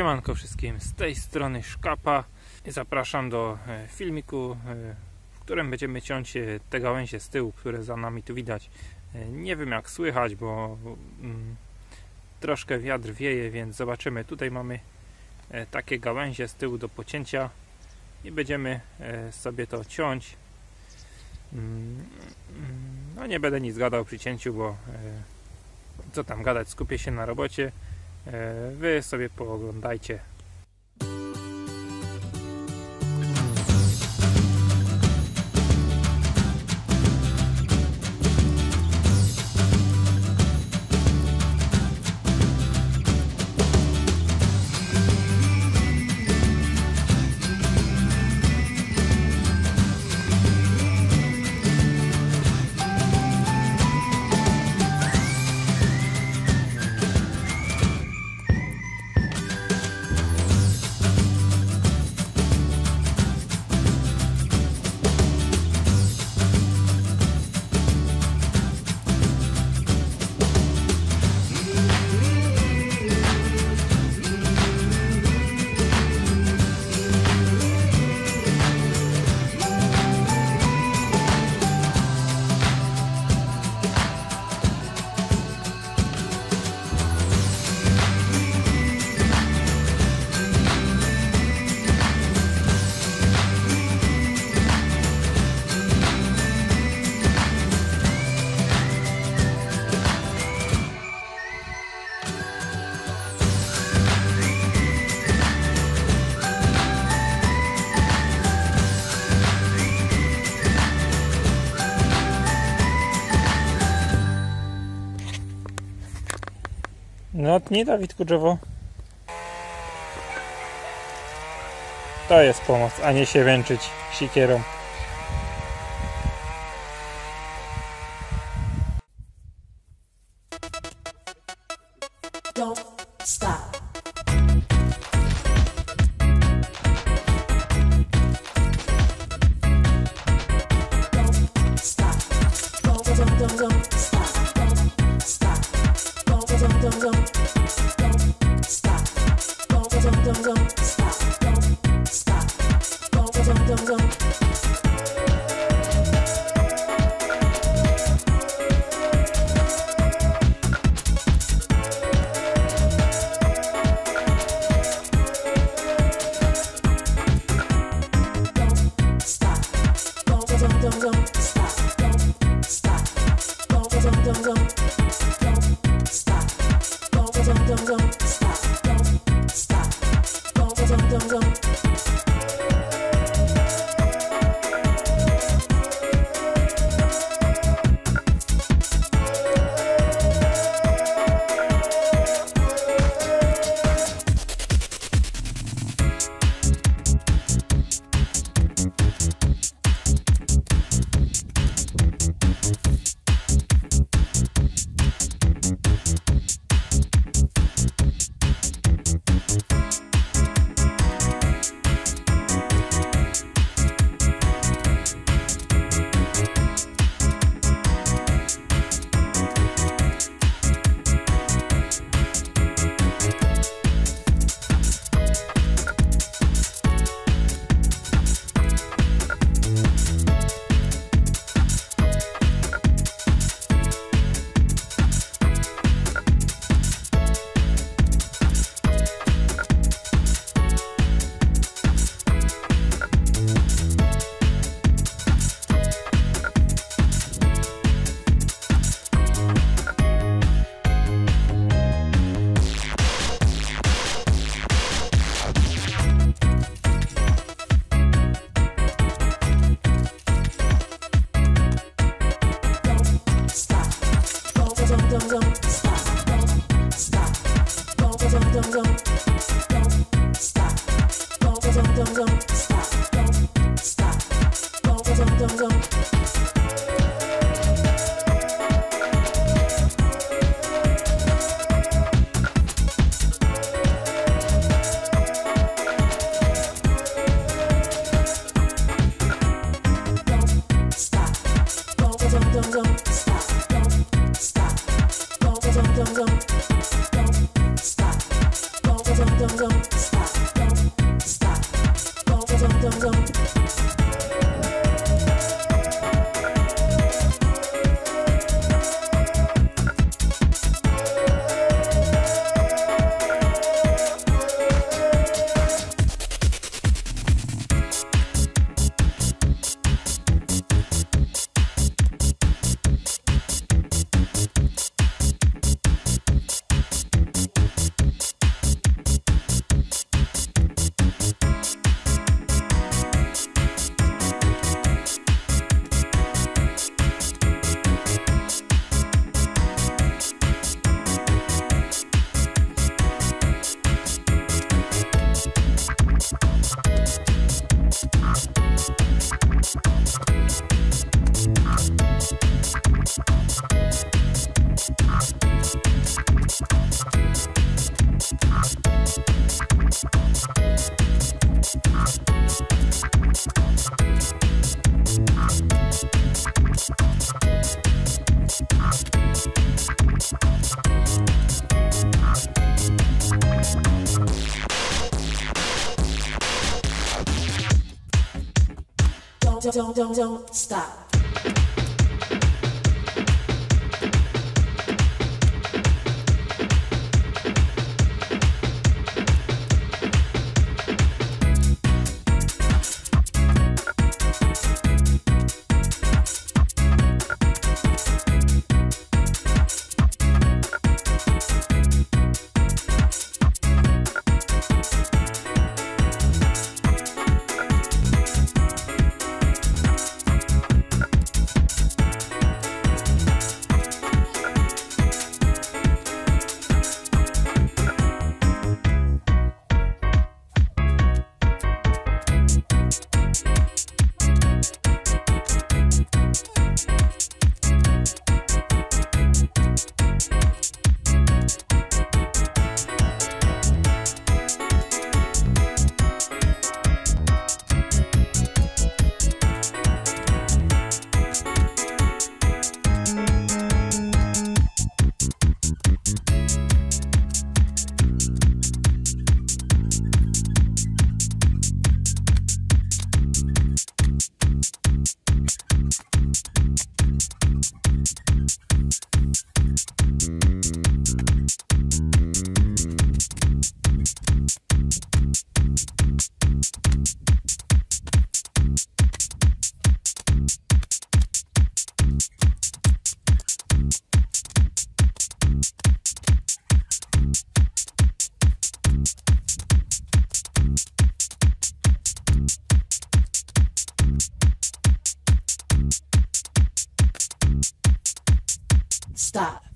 Siemanko wszystkim, z tej strony Szkapa. Zapraszam do filmiku, w którym będziemy ciąć te gałęzie z tyłu, które za nami tu widać. Nie wiem jak słychać, bo troszkę wiatr wieje, więc zobaczymy. Tutaj mamy takie gałęzie z tyłu do pocięcia i będziemy sobie to ciąć. No nie będę nic gadał przy cięciu, bo co tam gadać, skupię się na robocie. Wy sobie pooglądajcie. No tnij, Dawidku, drzewo. To jest pomoc, a nie się węczyć sikierą. Don't stop. Don't stop. Don't stop. Don't stop. Don't stop. Don't stop. Don't stop. Don't stop. Don't stop. Stop.